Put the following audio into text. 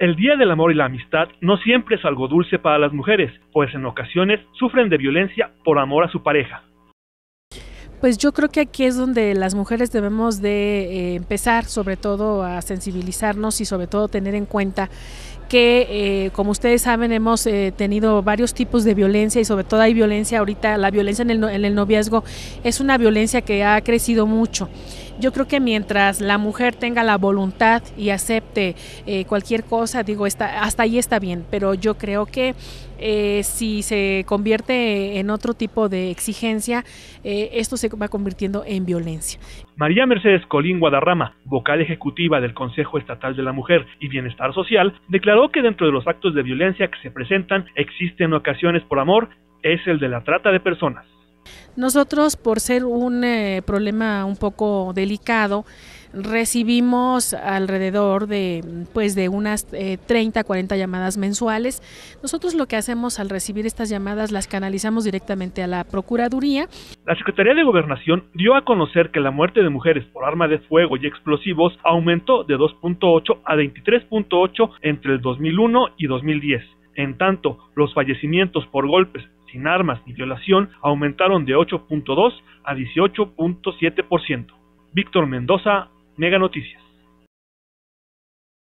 El Día del Amor y la Amistad no siempre es algo dulce para las mujeres, pues en ocasiones sufren de violencia por amor a su pareja. Pues yo creo que aquí es donde las mujeres debemos de empezar, sobre todo a sensibilizarnos y sobre todo tener en cuenta que, como ustedes saben, hemos tenido varios tipos de violencia y sobre todo hay violencia ahorita, la violencia en el noviazgo es una violencia que ha crecido mucho. Yo creo que mientras la mujer tenga la voluntad y acepte cualquier cosa, digo, hasta ahí está bien, pero yo creo que si se convierte en otro tipo de exigencia, esto se va convirtiendo en violencia. María Mercedes Colín Guadarrama, vocal ejecutiva del Consejo Estatal de la Mujer y Bienestar Social, declaró que dentro de los actos de violencia que se presentan existen ocasiones por amor, es el de la trata de personas. Nosotros, por ser un problema un poco delicado, recibimos alrededor de unas 30, 40 llamadas mensuales. Nosotros lo que hacemos al recibir estas llamadas las canalizamos directamente a la Procuraduría. La Secretaría de Gobernación dio a conocer que la muerte de mujeres por arma de fuego y explosivos aumentó de 2.8 a 23.8 entre el 2001 y 2010. En tanto, los fallecimientos por golpes sin armas ni violación aumentaron de 8.2 a 18.7%. Víctor Mendoza, Mega Noticias.